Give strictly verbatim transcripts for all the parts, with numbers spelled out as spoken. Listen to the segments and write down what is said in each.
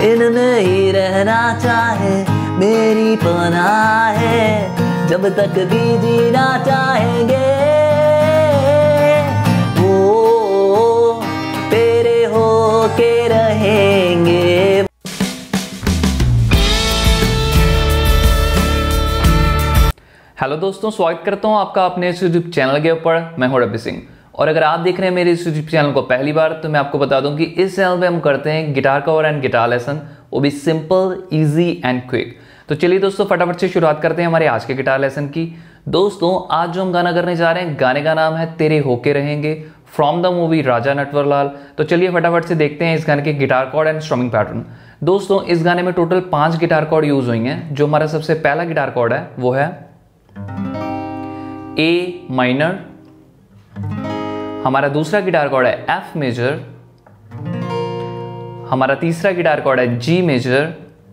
इनमें ही रहना चाहे मेरी पनाह है, जब तक भी जीना चाहेंगे वो तेरे हो के रहेंगे। हेलो दोस्तों, स्वागत करता हूं आपका अपने इस यूट्यूब चैनल के ऊपर। मैं हूं रवि सिंह और अगर आप देख रहे हैं मेरे इस यूट्यूब चैनल को पहली बार तो मैं आपको बता दूं कि इस चैनल पे हम करते हैं guitar cover and guitar lesson, वो भी सिंपल, इजी एंड क्विक। तो चलिए दोस्तों, फटाफट से शुरुआत करते हैं हमारे आज के गिटार लेसन की। दोस्तों, आज जो हम गाना करने जा रहे हैं, गाने का नाम है तेरे होके रहेंगे, from the movie Raja Natwarlal. तो चलिए फटाफट से देखते हैं इस गाने के guitar chord and strumming pattern. दोस्तों, इस गाने में टोटल पांच गिटार कॉर्ड यूज हुई हैं। जो हमारा सबसे पहला गिटार कॉर्ड है वो है ए माइनर, हमारा दूसरा गिटार कॉर्ड है एफ मेजर, हमारा तीसरा गिटार कॉर्ड है जी मेजर,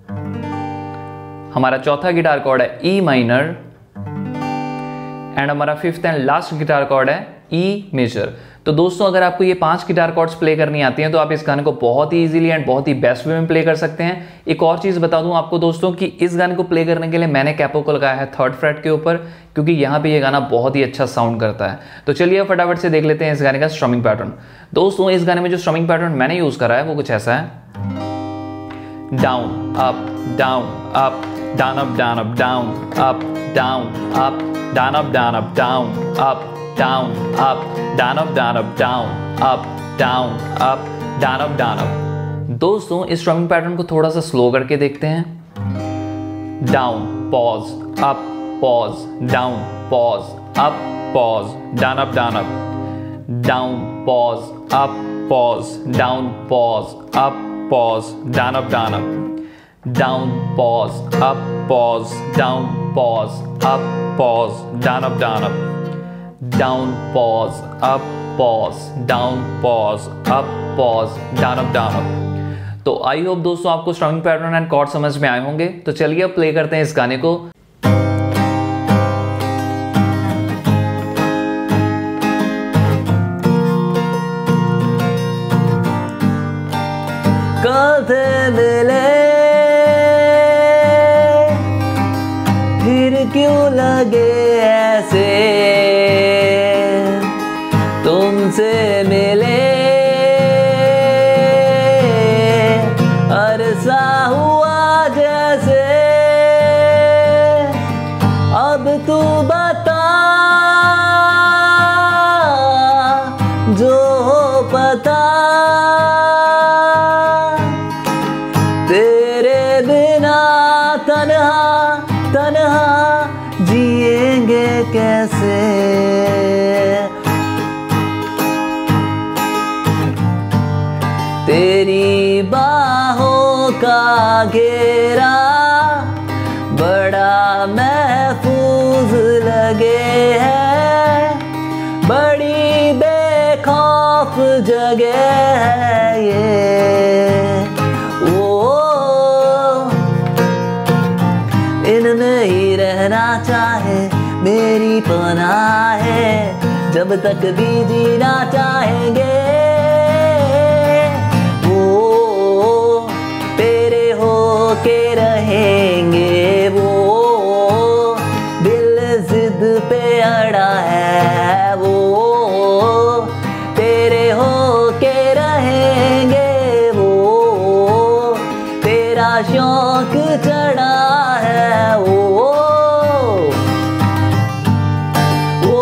हमारा चौथा गिटार कॉर्ड है ई माइनर एंड हमारा fifth and last guitar chord है ई मेजर। तो दोस्तों, अगर आपको ये पांच गिटार कॉर्ड्स प्ले करनी आती हैं तो आप इस गाने को बहुत ही इजीली एंड बहुत ही बेस्ट वे में प्ले कर सकते हैं। एक और चीज बता दूं आपको दोस्तों कि इस गाने को प्ले करने के लिए मैंने कैपो को लगाया है थर्ड फ्रेट के ऊपर, क्योंकि यहाँ पे ये गाना बहुत ही अच्छा साउंड करता है। तो चलिए फटाफट से देख लेते हैं इस गाने का स्ट्रमिंग पैटर्न। दोस्तों, इस गाने में जो स्ट्रमिंग पैटर्न मैंने यूज करा है वो कुछ ऐसा है। Down up down up down up down up down up down up down up down up down up down up down up down up down up down up down up down up। दोस्तों, इस strumming pattern को थोड़ा सा slow करके देखते हैं। Down pause up pause down pause up pause down up down up down pause up pause down pause up pause down up down up down pause up pause down pause up pause down up down up down pause up pause down pause up pause down up down up। तो I hope दोस्तों आपको strumming pattern and chord समझ में आए होंगे। तो चलिए अब प्ले करते हैं इस गाने को। कल थे मिले फिर क्यों लगे ऐसे, तुमसे मिले अरसा हुआ जैसे, अब तू बता जो हो पता, तेरे बिना तन्हा तन्हा जिएंगे कैसे। तेरी बाहों का घेरा बड़ा महफूज लगे है, बड़ी बेखौफ जगह है ये वो, इनमें ही रहना चाहे मेरी पनाह है, जब तक भी जीना चाहेंगे के रहेंगे वो, दिल जिद पे अड़ा है वो, तेरे हो के रहेंगे वो, तेरा शौक चढ़ा है वो वो।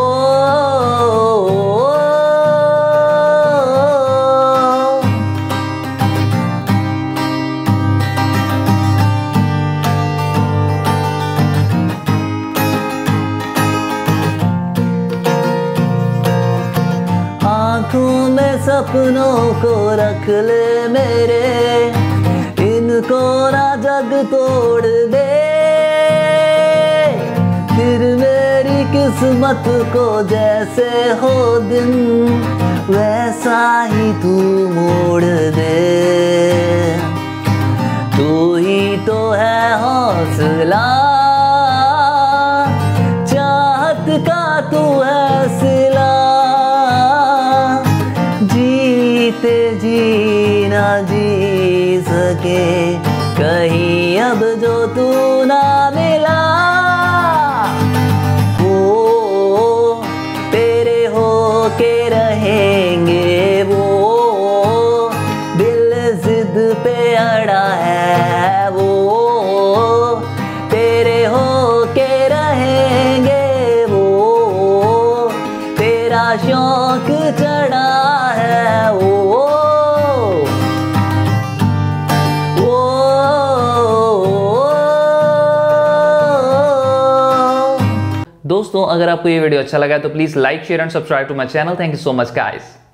आँखों में सपनों को रख ले मेरे, इनको ना जग तोड़ दे, फिर मेरी किस्मत को जैसे हो दिन वैसा ही तू मोड़ दे। तू ही तो है हौसला, चाहत का तू है सिला, जीते जी ना जी सके कहीं अब जो तू ना मिला, वो तेरे हो के रहेंगे, वो दिल जिद पे अड़ा है, वो तेरे हो के रहेंगे, वो तेरा शौक चढ़ा है, वो दोस्तों अगर आपको ये वीडियो अच्छा लगा तो please like share and subscribe to my channel. Thank you so much guys.